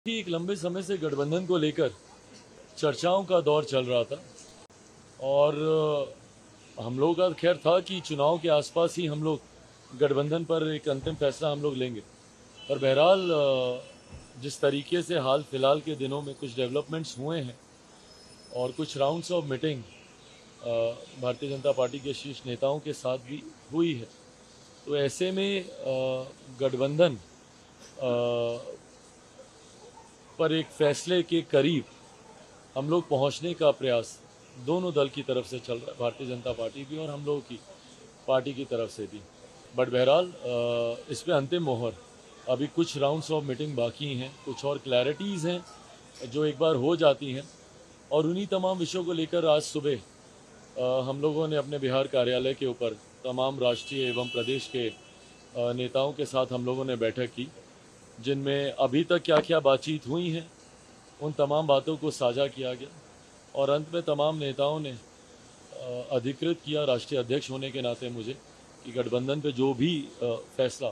कि एक लंबे समय से गठबंधन को लेकर चर्चाओं का दौर चल रहा था और हम लोगों का खैर था कि चुनाव के आसपास ही हम लोग गठबंधन पर एक अंतिम फैसला हम लोग लेंगे। पर बहरहाल जिस तरीके से हाल फिलहाल के दिनों में कुछ डेवलपमेंट्स हुए हैं और कुछ rounds of meeting Bharatiya Janata party के शीर्ष नेताओं के साथ भी हुई है, तो ऐसे में गठबंधन पर एक फैसले के करीब हम लोग पहुंचने का प्रयास दोनों दल की तरफ से चल रहा है, भारतीय जनता पार्टी भी और हम लोगों की पार्टी की तरफ से भी। बट बहरहाल इस पे अंतिम मोहर अभी कुछ राउंड्स ऑफ मीटिंग बाकी हैं, कुछ और क्लैरिटीज़ हैं जो एक बार हो जाती हैं और उन्हीं तमाम विषयों को लेकर आज सुबह हम लोगों ने अपने बिहार कार्यालय के ऊपर तमाम राष्ट्रीय एवं प्रदेश के नेताओं के साथ हम लोगों ने बैठक की, जिनमें अभी तक क्या क्या बातचीत हुई हैं उन तमाम बातों को साझा किया गया और अंत में तमाम नेताओं ने अधिकृत किया राष्ट्रीय अध्यक्ष होने के नाते मुझे कि गठबंधन पे जो भी फैसला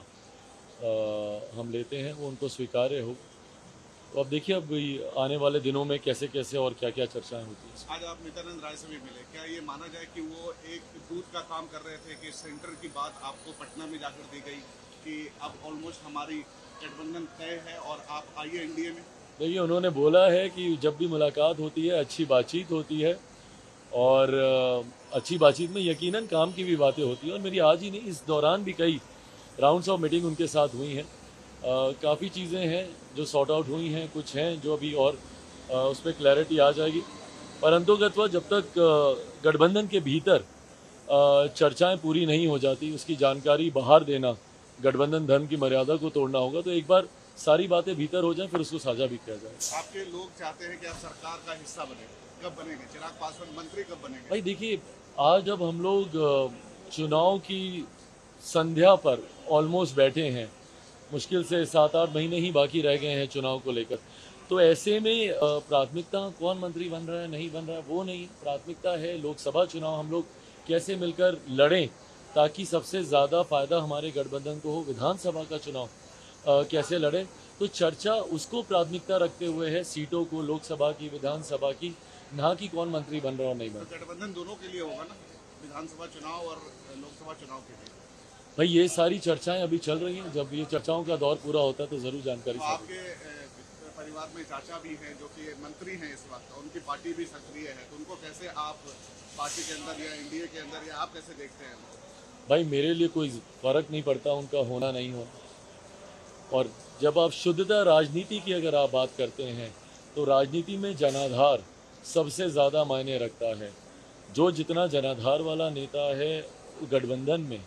हम लेते हैं वो उनको स्वीकार्य हो। तो अब देखिए अब आने वाले दिनों में कैसे कैसे और क्या क्या चर्चाएं होती हैं। आज आप नित्यानंद राय से भी मिले, क्या ये माना जाए कि वो एक दूत का काम कर रहे थे कि सेंटर की बात आपको पटना में जाकर दी गई कि अब ऑलमोस्ट हमारी गठबंधन तय है और आप आइए एनडीए में? देखिए उन्होंने बोला है कि जब भी मुलाकात होती है अच्छी बातचीत होती है और अच्छी बातचीत में यकीनन काम की भी बातें होती हैं और मेरी आज ही नहीं इस दौरान भी कई राउंड्स ऑफ मीटिंग उनके साथ हुई हैं। काफ़ी चीज़ें हैं जो सॉर्ट आउट हुई हैं, कुछ हैं जो अभी और उस पर क्लैरिटी आ जाएगी। परंतुगतवा जब तक गठबंधन के भीतर चर्चाएं पूरी नहीं हो जाती, उसकी जानकारी बाहर देना, गठबंधन धर्म की मर्यादा को तोड़ना होगा। तो एक बार सारी बातें भीतर हो जाएं फिर उसको साझा भी किया जाए। आपके लोग चाहते हैं कि आप सरकार का हिस्सा बने, कब बनेंगे? चिराग पासवान मंत्री कब बनेंगे? भाई देखिए, आज जब हम लोग चुनाव की संध्या पर ऑलमोस्ट बैठे हैं, मुश्किल से 7-8 महीने ही बाकी रह गए हैं चुनाव को लेकर, तो ऐसे में प्राथमिकता कौन मंत्री बन रहा है नहीं बन रहा है वो नहीं, प्राथमिकता है लोकसभा चुनाव हम लोग कैसे मिलकर लड़ें ताकि सबसे ज़्यादा फ़ायदा हमारे गठबंधन को हो। विधानसभा का चुनाव कैसे लड़ें, तो चर्चा उसको प्राथमिकता रखते हुए है, सीटों को, लोकसभा की, विधानसभा की, ना कि कौन मंत्री बन रहा और नहीं बन रहा। गठबंधन दोनों के लिए होगा ना, विधानसभा चुनाव और लोकसभा चुनाव के लिए? भाई ये सारी चर्चाएं अभी चल रही हैं, जब ये चर्चाओं का दौर पूरा होता है तो ज़रूर जानकारी। तो आपके परिवार में चाचा भी हैं जो कि मंत्री हैं इस वक्त, उनकी पार्टी भी सक्रिय है, तो उनको कैसे आप पार्टी के अंदर या एनडीए के अंदर या आप कैसे देखते हैं? भाई मेरे लिए कोई फ़र्क नहीं पड़ता उनका होना नहीं होना, और जब आप शुद्धता राजनीति की अगर आप बात करते हैं तो राजनीति में जनाधार सबसे ज़्यादा मायने रखता है। जो जितना जनाधार वाला नेता है गठबंधन में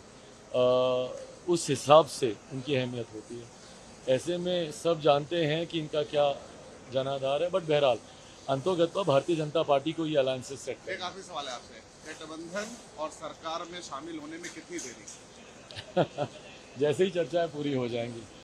उस हिसाब से उनकी अहमियत होती है। ऐसे में सब जानते हैं कि इनका क्या जनाधार है, बट बहरहाल अंतोगत्वा भारतीय जनता पार्टी को ये अलायंसेस सेट एक आखिरी सवाल है आपसे, गठबंधन और सरकार में शामिल होने में कितनी देरी? जैसे ही चर्चाएं पूरी हो जाएंगी